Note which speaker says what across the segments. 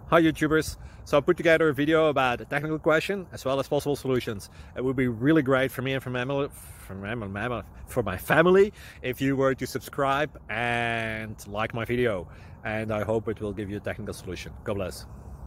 Speaker 1: Hi YouTubers! So I put together a video about a technical question as well as possible solutions. It would be really great for me and for my family if you were to subscribe and like my video, and I hope it will give you a technical solution. God bless.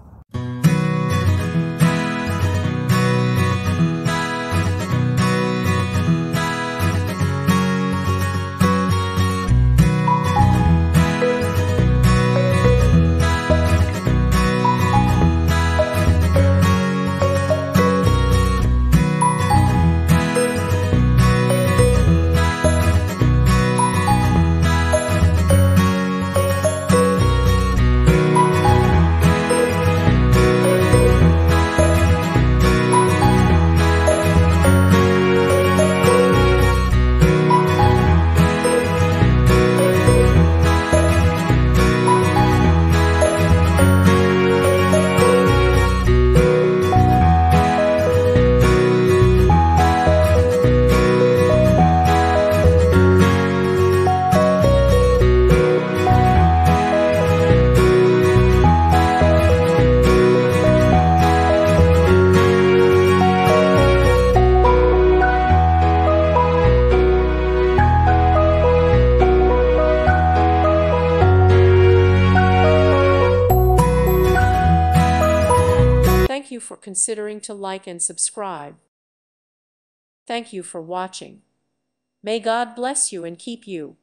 Speaker 2: Thank you for considering to like and subscribe. Thank you for watching. May God bless you and keep you.